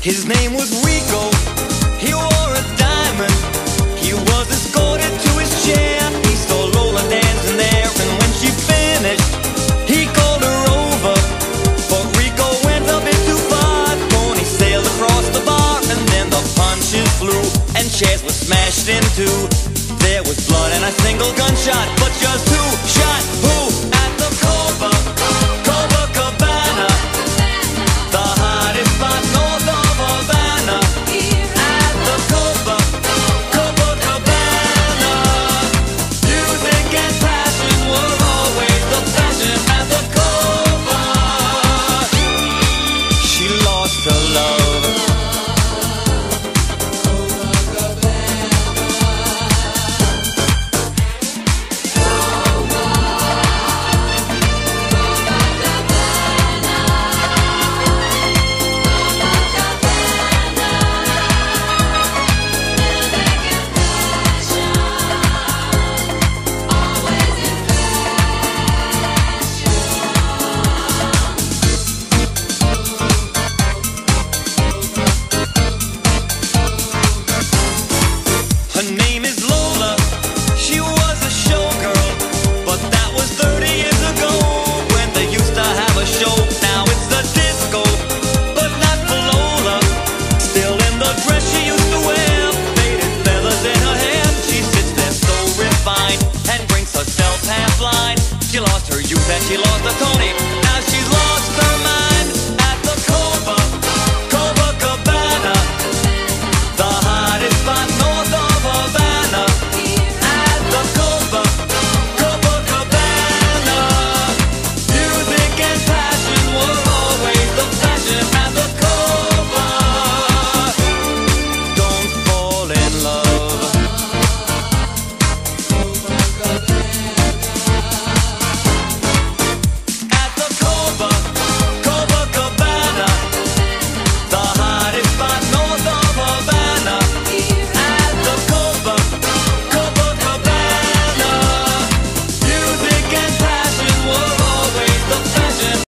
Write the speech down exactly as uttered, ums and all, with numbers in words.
His name was Rico, he wore a diamond. He was escorted to his chair. He saw Lola dancing there, and when she finished, he called her over. But Rico went a bit too far. Tony sailed across the bar, and then the punches flew, and chairs were smashed in two. There was blood and a single gunshot, but just who shot who at the Copa, Copacabana, the hottest spot north of Havana. At the Copa, Copacabana, music and passion were always the fashion at the Copa. She lost her love. Her name is Lola, she was a showgirl, but that was thirty years ago, when they used to have a show. Now it's a disco, but not for Lola. Still in the dress she used to wear, faded feathers in her hair. She sits there so refined, and drinks herself half blind. She lost her youth and she lost her Tony.